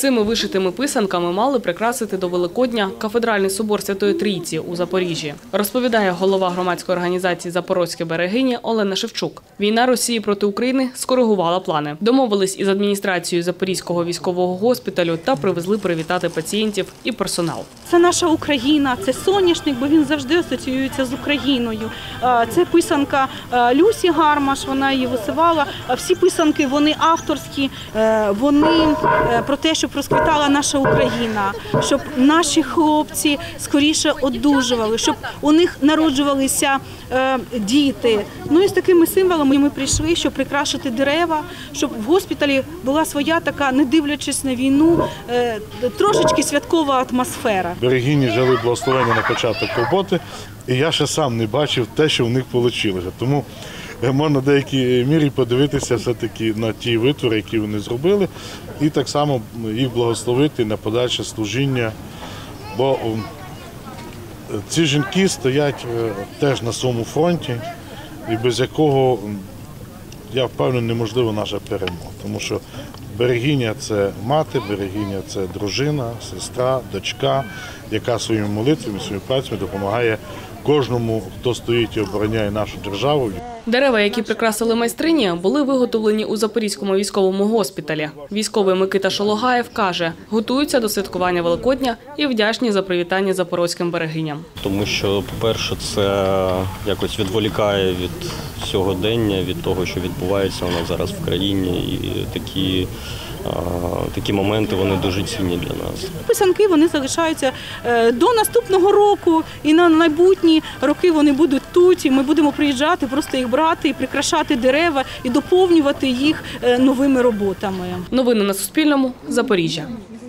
Цими вишитими писанками мали прикрасити до Великодня кафедральний собор Святої Трійці у Запоріжжі, розповідає голова громадської організації «Запорозькі берегині» Олена Шевчук. Війна Росії проти України скоригувала плани. Домовились із адміністрацією Запорізького військового госпіталю та привезли привітати пацієнтів і персонал. Це наша Україна, це соняшник, бо він завжди асоціюється з Україною. Це писанка Люсі Гармаш, вона її висивала. Всі писанки, вони авторські, вони про те, щоб розквітала наша Україна, щоб наші хлопці скоріше одужували, щоб у них народжувалися діти. Ну і з такими символами ми прийшли, щоб прикрашити дерева, щоб в госпіталі була своя така, не дивлячись на війну, трошечки святкова атмосфера. Берегині жили благословення на початок роботи, і я ще сам не бачив те, що в них вийшло. Тому можна в деякій мірі подивитися все-таки на ті витвори, які вони зробили, і так само їх благословити на подальше служіння. Бо ці жінки стоять теж на своєму фронті, і без якого, я впевнений, неможлива наша перемога. Тому що берегиня – це мати, берегиня – це дружина, сестра, дочка, яка своїми молитвами, своїми працями допомагає кожному, хто стоїть і обороняє нашу державу. Дерева, які прикрасили майстрині, були виготовлені у Запорізькому військовому госпіталі. Військовий Микита Шологаєв каже, готуються до святкування Великодня і вдячні за привітання запорозьким берегиням. Тому що, по-перше, це якось відволікає від сьогодення, від того, що відбувається у нас зараз в країні. І такі моменти, вони дуже цінні для нас. Писанки, вони залишаються до наступного року, і на майбутні роки вони будуть тут, і ми будемо приїжджати, просто їх брати і прикрашати дерева, і доповнювати їх новими роботами. Новини на Суспільному. Запоріжжя.